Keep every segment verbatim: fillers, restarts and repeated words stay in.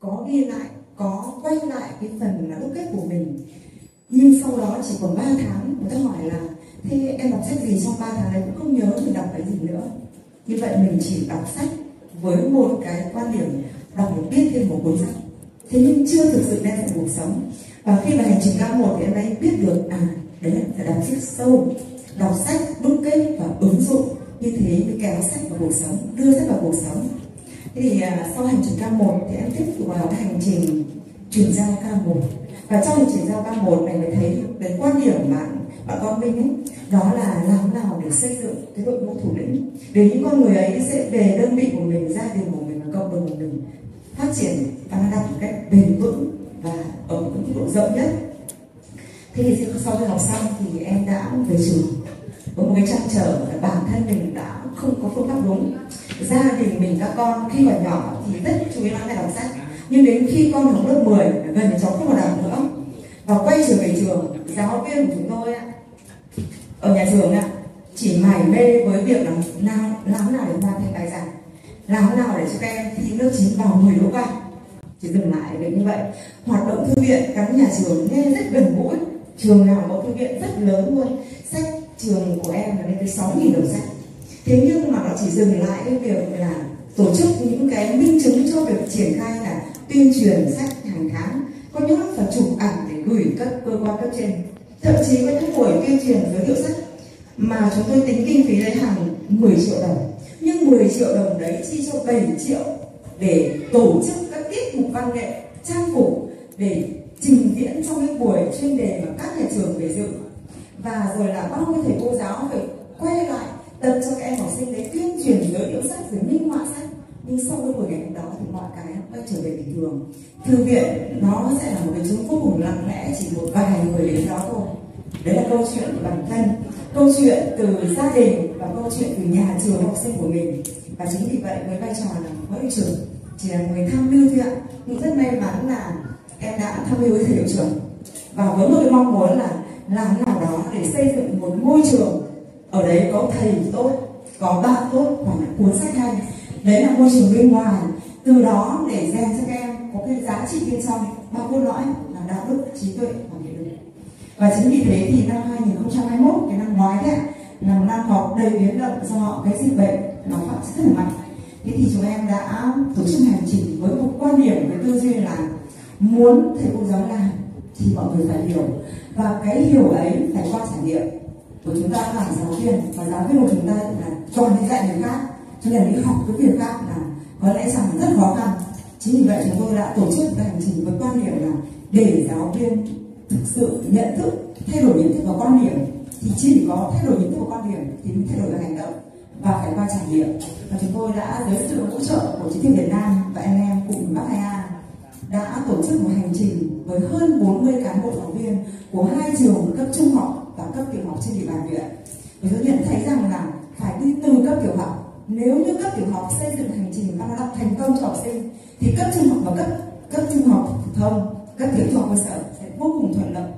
có ghi lại, có quay lại cái phần là đúc kết của mình. Nhưng sau đó chỉ còn ba tháng, người ta hỏi là thế em đọc sách gì trong ba tháng đấy, cũng không nhớ mình đọc cái gì nữa. Như vậy mình chỉ đọc sách với một cái quan điểm đọc để biết thêm một cuốn sách, thế nhưng chưa thực sự đem vào cuộc sống. Và khi mà hành trình K một thì em ấy biết được à đấy là phải đọc sách sâu, đọc sách đúc kết và ứng dụng, như thế mới kéo sách vào cuộc sống, đưa sách vào cuộc sống. Thế thì à, sau hành trình K một thì em tiếp tục vào cái hành trình chuyển giao K một. Và trong hành trình giao K một này mới thấy cái quan điểm mà bạn con mình ấy, đó là làm nào để xây dựng cái đội ngũ thủ lĩnh, để những con người ấy sẽ về đơn vị của mình, gia đình của mình và cộng đồng của mình phát triển Canada một cách bền vững và ở một mức độ rộng nhất. Thế thì sau khi học xong thì em đã về trường với một cái trăn trở là bản thân mình đã không có phương pháp đúng. Gia đình mình, các con khi còn nhỏ thì rất chú ý lắng nghe đọc sách, nhưng đến khi con học lớp mười gần như cháu không còn đọc nữa. Và quay trở về trường, giáo viên của chúng tôi ở nhà trường chỉ mải mê với việc là nào làm nào để hoàn thành bài giảng, làm nào để cho các em thi lớp chín vào mười đỗ cao, chỉ dừng lại được như vậy. Hoạt động thư viện gắn nhà trường nghe rất gần gũi, trường nào có thư viện rất lớn luôn, sách trường của em là lên tới sáu nghìn đầu sách. Thế nhưng mà nó chỉ dừng lại cái việc là tổ chức những cái minh chứng cho việc triển khai là tuyên truyền sách hàng tháng, có những lúc phải chụp ảnh để gửi các cơ quan cấp trên, thậm chí có những buổi tuyên truyền giới thiệu sách mà chúng tôi tính kinh phí lấy hàng mười triệu đồng, nhưng mười triệu đồng đấy chi cho bảy triệu để tổ chức các tiết mục văn nghệ, trang phục để trình diễn trong cái buổi chuyên đề mà các nhà trường về dự. Và rồi là bao nhiêu thầy cô giáo phải quay lại tập cho các em học sinh để tuyên truyền giới thiệu sách, rồi minh họa sách. Nhưng sau cái buổi ngày hôm đó thì mọi cái quay trở về bình thường. Thư viện nó sẽ là một cái chúng vô cùng lặng lẽ, chỉ một vài người đến đó thôi. Đấy là câu chuyện của bản thân, câu chuyện từ gia đình và câu chuyện từ nhà trường, học sinh của mình. Và chính vì vậy với vai trò là phó hiệu trưởng chỉ là người tham mưu thôi ạ. Nhưng rất may mắn là em đã tham mưu với thầy hiệu trưởng và với một cái mong muốn là làm nào đó để xây dựng một môi trường ở đấy có thầy tốt, có bạn tốt và cuốn sách hay. Đấy là môi trường bên ngoài, từ đó để rèn cho các em có cái giá trị bên trong bao cốt lõi là đạo đức, trí tuệ và nghệ lực. Và chính vì thế thì năm hai nghìn không trăm hai mươi mốt, cái năm ngoái đấy, là một năm học đầy biến động do cái dịch bệnh nó phát rất là mạnh. Thế thì chúng em đã tổ chức hành trình với một quan điểm, với tư duy là muốn thầy cô giáo làm thì mọi người phải hiểu, và cái hiểu ấy phải qua trải nghiệm của chúng ta làm giáo viên, và giáo viên của chúng ta là toàn đi dạy người khác, cho nên đi học cái việc khác là có lẽ rằng rất khó khăn. Chính vì vậy chúng tôi đã tổ chức cái hành trình với quan điểm là để giáo viên thực sự nhận thức, thay đổi nhận thức và quan điểm, thì chỉ có thay đổi nhận thức và quan điểm thì mới thay đổi được hành động và phải qua trải nghiệm. Và chúng tôi đã với sự hỗ trợ của Chính phủ Việt Nam và anh em cùng Bắc Hải An đã tổ chức một hành trình với hơn bốn mươi cán bộ giáo viên của hai trường cấp trung học và cấp tiểu học trên địa bàn huyện. Và tôi nhận thấy rằng là phải đi từ cấp tiểu học. Nếu như cấp tiểu học xây dựng hành trình văn hóa thành công cho học sinh, thì cấp trung học và cấp cấp trung học phổ thông, cấp tiểu trung học cơ sở sẽ vô cùng thuận lợi.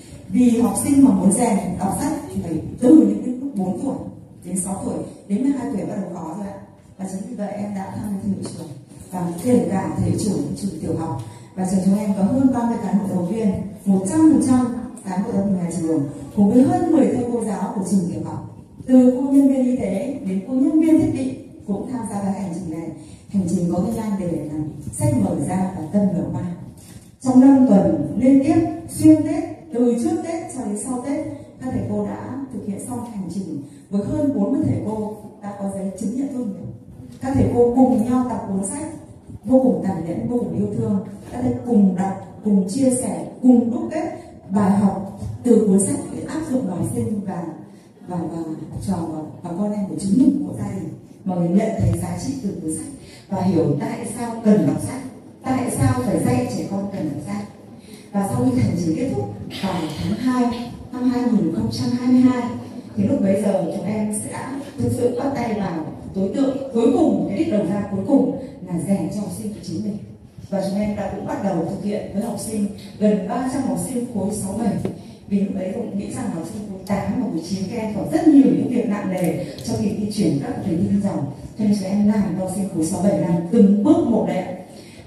Vì học sinh mà muốn rèn đọc sách thì phải từ những lúc bốn tuổi đến sáu tuổi, đến mười hai tuổi bắt đầu khó rồi ạ. Và chính vì vậy em đã tham gia hiệu trưởng và kể cả thầy trưởng trường tiểu học, và trường chúng em có hơn ba mươi cán bộ giáo viên, một trăm phần trăm cán bộ giáo viên nhà trường, cùng với hơn mười thầy cô giáo của trường tiểu học, từ cô nhân viên y tế đến cô nhân viên thiết bị cũng tham gia vào hành trình này. Hành trình có cái nhan đề là sách mở ra và tâm mở hoa. Trong năm tuần liên tiếp xuyên Tết, từ trước Tết cho đến sau Tết, các thầy cô đã thực hiện xong hành trình với hơn bốn mươi thầy cô đã có giấy chứng nhận tốt nghiệp. Các thầy cô cùng nhau đọc cuốn sách vô cùng tàn nhẫn, vô cùng yêu thương. Các thầy cùng đọc, cùng chia sẻ, cùng đúc kết bài học từ cuốn sách để áp dụng vào học sinh và và và học trò và, và con em của chính mình, của gia đình, mà mình nhận thấy giá trị từ cuốn sách và hiểu tại sao cần đọc sách, tại sao phải dạy trẻ con cần đọc sách. Và sau khi hành trình kết thúc vào tháng hai năm hai nghìn không trăm hai mươi hai, thì lúc bấy giờ chúng em sẽ đã thực sự bắt tay vào đối tượng cuối cùng, cái đích đầu ra cuối cùng là rèn cho học sinh của chính mình. Và chúng em đã cũng bắt đầu thực hiện với học sinh gần ba trăm học sinh khối sáu bảy. Vì lúc đấy cũng nghĩ rằng học sinh khối tám và khối chín các em có rất nhiều những việc nặng nề trong khi di chuyển các thầy đi dòng, cho nên chúng em làm cho học sinh khối sáu bảy làm từng bước một đấy.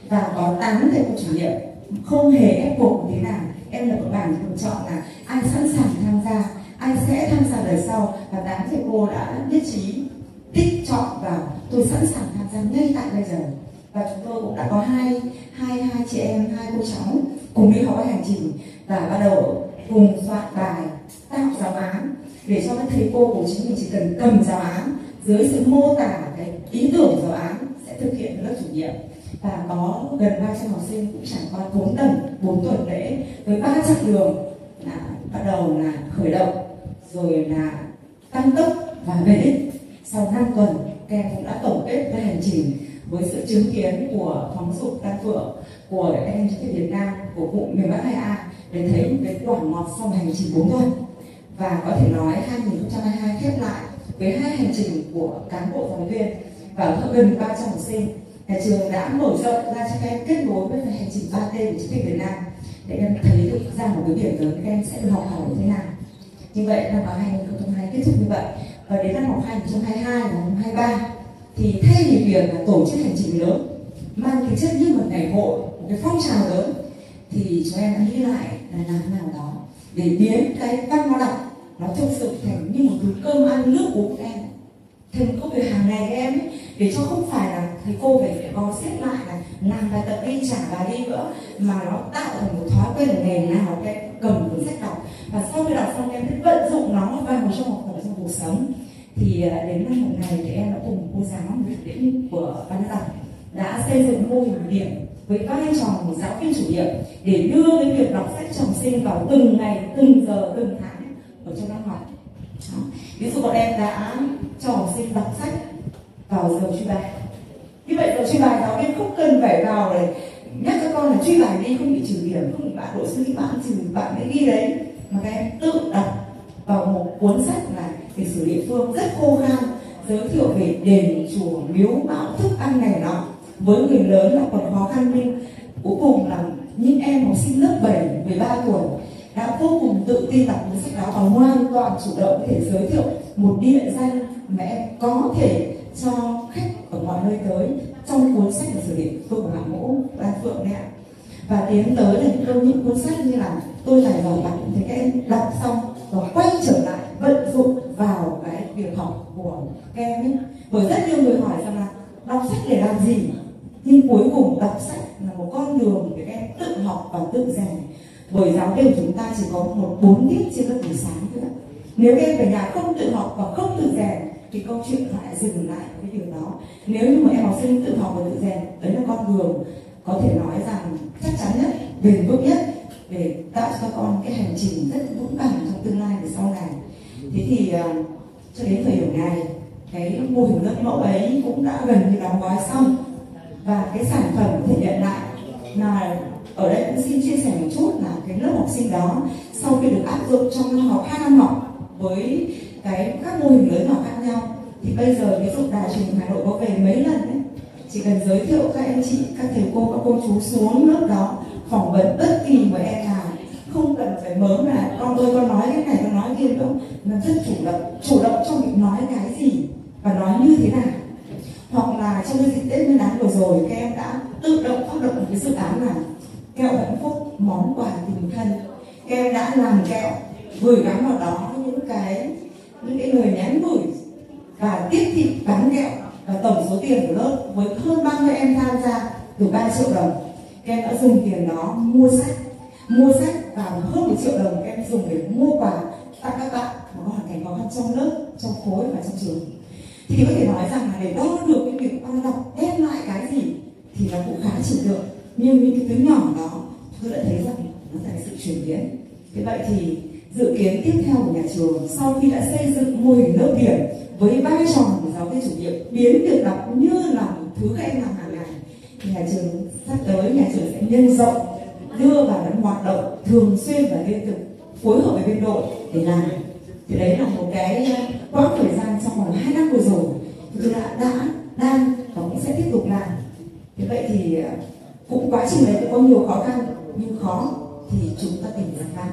và có tám thầy cô chủ nhiệm, không hề ép buộc một thế nào. Em lập bảng lựa chọn là ai sẵn sàng tham gia, ai sẽ tham gia đời sau, và tám thầy cô đã nhất trí tích chọn vào tôi sẵn sàng tham gia ngay tại bây giờ. Và chúng tôi cũng đã có hai hai hai chị em, hai cô cháu cùng đi học hành trình và bắt đầu cùng soạn bài, tạo giáo án để cho các thầy cô của chính mình chỉ cần cầm giáo án, dưới sự mô tả cái ý tưởng giáo án sẽ thực hiện lớp chủ nhiệm. Và có gần ba trăm học sinh cũng trải qua bốn tuần, bốn tuần lễ với ba chặng đường là bắt đầu là khởi động, rồi là tăng tốc và về đích. Sau năm tuần, các em cũng đã tổng kết cái hành trình với sự chứng kiến của phóng dục Đan Phượng, của em Chính Việt Nam, của cụm miền Bắc hai A để thấy một cái quả ngọt sau hành trình bốn tuần. Và có thể nói hai nghìn không trăm hai mươi hai khép lại với hai hành trình của cán bộ giáo viên và gần ba trăm học sinh. Nhà trường đã mở rộng ra cho các em kết nối với hành trình ba T của Chính Việt Nam để em thấy được ra một cái điểm lớn các em sẽ được học hỏi như thế nào. Như vậy năm học hai nghìn không trăm hai mươi hai kết thúc như vậy, và đến năm học hai nghìn không trăm hai mươi hai và hai nghìn không trăm hai mươi ba thì thay vì việc là tổ chức hành trình lớn mang tính chất như một ngày hội, một cái phong trào lớn, thì chúng em đã nghĩ lại là làm thế nào đó để biến cái văn hóa đọc nó thực sự thành như một túi cơm ăn nước uống của em, thành một công việc hàng ngày của em ấy, để cho không phải là thầy cô phải phải gò xếp lại là làm bài tập đi, trả bài đi nữa, mà nó tạo thành một thói quen là ngày nào các em cầm cuốn sách đọc, và sau khi đọc xong em vận dụng nó vào trong học tập, trong cuộc sống. Thì đến năm học này thì em đã cùng cô giáo lĩnh của ban đọc đã xây dựng mô hình điểm với vai trò một giáo viên chủ nhiệm để đưa cái việc đọc sách cho học sinh vào từng ngày, từng giờ, từng tháng ở trong năm học. Đó. Ví dụ bọn em đã cho học sinh đọc sách vào giờ truy bài. Như vậy giờ truy bài giáo viên không cần phải vào để nhắc các con là truy bài đi, không bị trừ điểm, không bị bạn đội suy nghĩ bạn trừ bạn mới ghi đấy, mà các em tự đọc vào một cuốn sách là lịch sử địa phương rất khô khan, giới thiệu về đền chùa miếu mạo thức ăn này nọ. Với người lớn là còn khó khăn, nhưng cuối cùng là những em học sinh lớp bảy, mười ba tuổi đã vô cùng tự tin đọc cuốn sách đó và hoàn toàn chủ động có thể giới thiệu một địa danh mà em có thể cho khách ở mọi nơi tới trong cuốn sách lịch sử địa phương của Hàng Mẫu Đan Phượng đấy ạ. Và tiến tới là những đôi những cuốn sách như là Tôi Tài Giỏi Bạn thì các em đọc xong và quay trở lại vận dụng vào cái việc học của các em ấy. Bởi rất nhiều người hỏi rằng là đọc sách để làm gì, nhưng cuối cùng đọc sách là một con đường để các em tự học và tự rèn. Bởi giáo viên của chúng ta chỉ có một bốn tiết trên lớp buổi sáng thôi. Nếu em về nhà không tự học và không tự rèn thì câu chuyện lại dừng lại cái điều đó. Nếu như mà em học sinh tự học và tự rèn, đấy là con đường có thể nói rằng chắc chắn nhất, bền vững nhất để tạo cho các con cái hành trình rất vững vàng trong tương lai về sau này. Thế thì uh, cho đến thời điểm này, cái mô hình lớp mẫu ấy cũng đã gần như đóng gói xong, và cái sản phẩm có thể nhận lại là ở đây cũng xin chia sẻ một chút là cái lớp học sinh đó sau khi được áp dụng trong năm học hai năm học với cái các mô hình lớn nhỏ khác nhau, thì bây giờ ví dụ Đài Truyền hình Hà Nội có về mấy lần đấy, chỉ cần giới thiệu các anh chị, các thầy cô, các cô chú xuống lớp đó phỏng vấn bất kỳ một em nào, không cần phải mớm là con ơi con nói cái này con nói kia đâu, mà rất chủ động, chủ động trong việc nói cái gì và nói như thế nào. Hoặc là trong cái dịp Tết Nguyên đán vừa rồi, các em đã tự động phát động một cái dự án là kẹo hạnh phúc, món quà tình thân. Các em đã làm kẹo, gửi gắm vào đó những cái những cái người nhắn gửi và tiếp thị bán kẹo, và tổng số tiền của lớp với hơn ba mươi em tham gia từ ba triệu đồng. Các em đã dùng tiền đó mua sách, mua sách và hơn một triệu đồng các em dùng để mua quà tặng các bạn có hoàn cảnh khó khăn trong lớp, trong khối và trong trường. Thì có thể nói rằng là để đo được cái việc văn đọc đem lại cái gì thì nó cũng khá trừu tượng, nhưng những cái thứ nhỏ đó tôi đã thấy rằng nó là sự chuyển biến. Thế vậy thì dự kiến tiếp theo của nhà trường sau khi đã xây dựng mô hình lớp điểm với vai trò của giáo viên chủ nhiệm biến việc đọc như là một thứ các em làm hàng ngày, thì nhà trường sắp tới nhà trường sẽ nhân rộng đưa vào những hoạt động thường xuyên và liên tục phối hợp với biên đội để làm. Thì đấy là một cái quãng thời gian trong vòng hai năm vừa rồi thì tôi đã đã đang và cũng sẽ tiếp tục làm. Thế vậy thì cũng quá trình đấy cũng có nhiều khó khăn, nhưng khó thì chúng ta tìm giải pháp.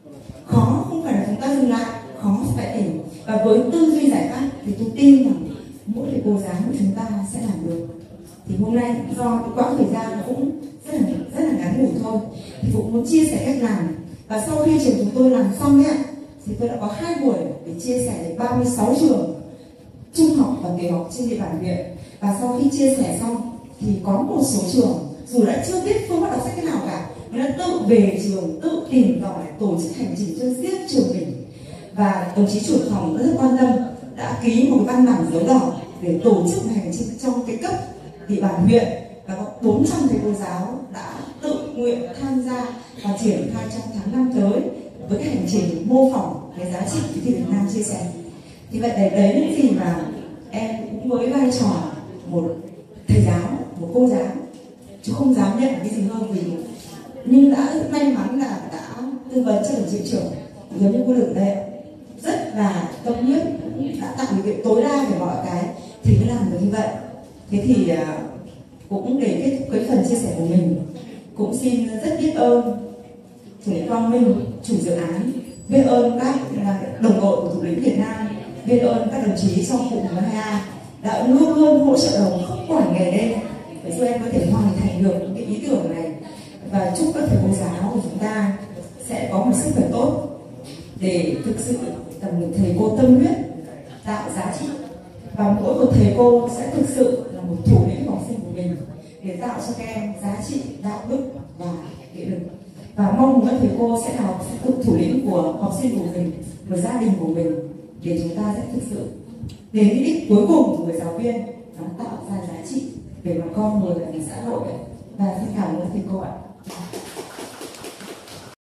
Khó không phải là chúng ta dừng lại, khó phải tìm, và với tư duy giải pháp thì tôi tin rằng mỗi thầy cô giáo của chúng ta sẽ làm được. Thì hôm nay do cái quãng thời gian nó cũng rất là rất là ngắn ngủi thôi, thì cũng muốn chia sẻ cách làm. Và sau khi trường chúng tôi làm xong ấy, thì tôi đã có hai buổi để chia sẻ đến ba mươi sáu trường trung học và tiểu học trên địa bàn huyện. Và sau khi chia sẻ xong thì có một số trường dù đã chưa biết phương pháp đọc sách thế nào cả, nhưng đã tự về trường tự tìm tòi tổ chức hành trình cho riêng trường mình. Và đồng chí trưởng phòng rất quan tâm đã ký một cái văn bản giấy đỏ để tổ chức hành trình trong cái cấp địa bàn huyện, và có bốn trăm thầy cô giáo đã tự nguyện tham gia và triển khai trong tháng năm tới với cái hành trình mô phỏng cái giá trị của Việt Nam chia sẻ. Thì vậy đấy, đấy những gì mà em cũng với vai trò một thầy giáo, một cô giáo, chứ không dám nhận cái gì hơn, vì nhưng đã may mắn là đã tư vấn cho đồng chí trưởng giống như cô Lực đây rất là tâm huyết, đã tạo điều kiện tối đa về mọi cái thì mới làm được như vậy. Thế thì cũng để kết thúc cái phần chia sẻ của mình, cũng xin rất biết ơn chủ lĩnh Quang Minh, chủ dự án, biết ơn các đồng đội của thủ lĩnh Việt Nam, biết ơn các đồng chí trong cụm mười hai A đã luôn luôn hỗ trợ đồng không quản ngày đêm để giúp em có thể hoàn thành được những cái ý tưởng này. Và chúc các thầy cô giáo của chúng ta sẽ có một sức khỏe tốt để thực sự tầm một thầy cô tâm huyết tạo giá trị, và mỗi một thầy cô sẽ thực sự là một thủ lĩnh học sinh của mình để tạo cho các em giá trị, đạo đức và nghị lực. Và mong các thầy cô sẽ là học thủ lĩnh của học sinh của mình, của gia đình của mình, để chúng ta sẽ thực sự đến cái đích cuối cùng của người giáo viên đó, tạo ra giá trị về mặt con người và xã hội. Và xin cảm ơn thầy cô ạ.